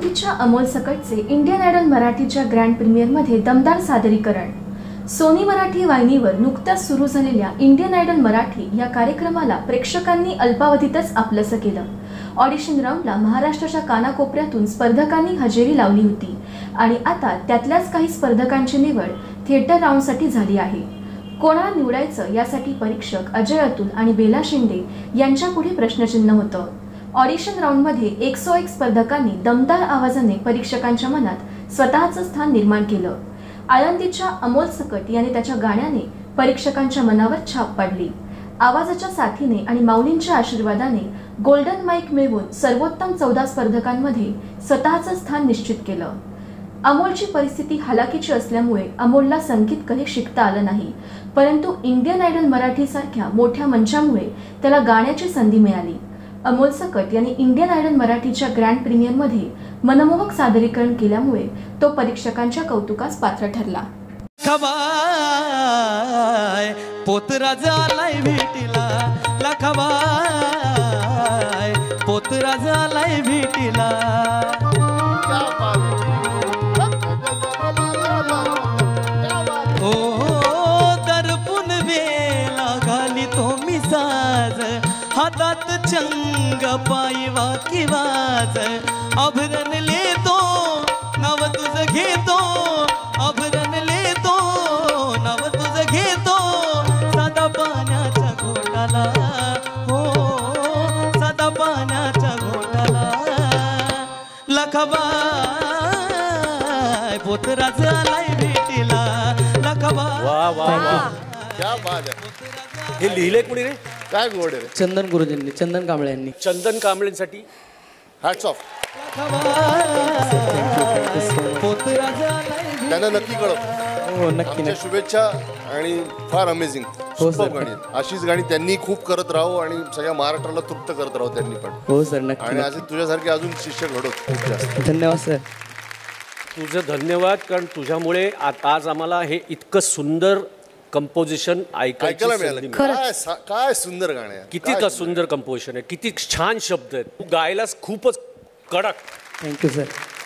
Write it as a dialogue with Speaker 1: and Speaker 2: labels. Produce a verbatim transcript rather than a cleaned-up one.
Speaker 1: आळंदीच्या अमोल सकटचे Indian Idol मराठीच्या grand प्रीमियरमध्ये दमदार सादरीकरण। सोनी मराठी वाहिनीवर नुकत्याच सुरू झालेल्या इंडियन आयडल मराठी या कार्यक्रमाला प्रेक्षकांनी अल्पावधीतच आपलंसं केलं। ऑडिशन राऊंडला महाराष्ट्राच्या कानाकोपऱ्यातून स्पर्धकांनी हजेरी लावली होती आणि आता त्यातल्याच काही स्पर्धकांची निवड थिएटर राऊंडसाठी झाली आहे। कोणाला निवडायचं यासाठी परीक्षक अजय अतुल आणि बेला शिंदे यांच्यापुढे प्रश्नचिन्ह होतं। ऑडिशन राऊंडमध्ये एकशे एक स्पर्धकांनी दमदार आवाजाने परीक्षकांच्या मनात स्वतःचं स्थान निर्माण केलं। आळंदीच्या अमोल सकट याने त्याच्या गाण्याने परीक्षकांच्या मनावर छाप पाडली। आवाजाच्या साथीने आणि माऊलींच्या आशीर्वादाने गोल्डन माईक मिळवून सर्वोत्तम चौदा स्पर्धकांमध्ये स्वतःचं स्थान निश्चित केलं। अमोलची परिस्थिती हलाखीची असल्यामुळे अमोलला संगीत कधी शिकता आलं नाही, परंतु इंडियन आयडल मराठी सारख्या मोठ्या मंचामुळे त्याला गाण्याची संधी मिळाली। अमोल सकट यांनी इंडियन आयडल मराठीच्या ग्रँड प्रीमियरमध्ये मनमोहक सादरीकरण केल्यामुळे तो परीक्षकांच्या कौतुकास पात्र ठरला।
Speaker 2: लखबाय पोतराजा आलाय भेटीला, लखबाय पोतराजा आलाय भेटीला। ओ दर्पून वेला घाली तो मिसाज, हातात चंग पायी वाकी वाज। अभरण लेतो नव तुझ घेतो, अभरण लेतो नव तुझ घेतो। सदा पाण्याच्या घोटाला हो, सदा पाण्याच्या घोटाला। लखबाय पोतराज आलाय भेटीला, लखबाय।
Speaker 3: वाह वाह वाह, क्या बात है। हे लिहिले कोणी रे? काय गोड रे?
Speaker 4: चंदन गुरुजींनी, चंदन कांबळे यांनी।
Speaker 3: चंदन कांबळेंसाठी हॅट्स ऑफ। त्यांना नक्की कळव।
Speaker 4: हो नक्की
Speaker 3: नक्की शुभेच्छा आणि फार अमेझिंग सुपर गाणी। अशीच गाणी त्यांनी खूप करत राहू आणि सगळ्या महाराष्ट्राला तृप्त करत राहू त्यांनी पण।
Speaker 4: हो सर नक्की।
Speaker 3: आणि असे तुझ्यासारखे अजून शिष्य घडत खूप जास्त।
Speaker 4: धन्यवाद सर।
Speaker 5: तुझं धन्यवाद, कारण तुझ्यामुळे आज आम्हाला हे इतकं सुंदर कंपोजिशन
Speaker 3: ऐकायला मिळालं। काय काय सुंदर गाणे आहे,
Speaker 5: किती का सुंदर कंपोजिशन आहे, किती छान शब्द आहेत, तू गायलास खूपच कडक।
Speaker 4: Thank you sir.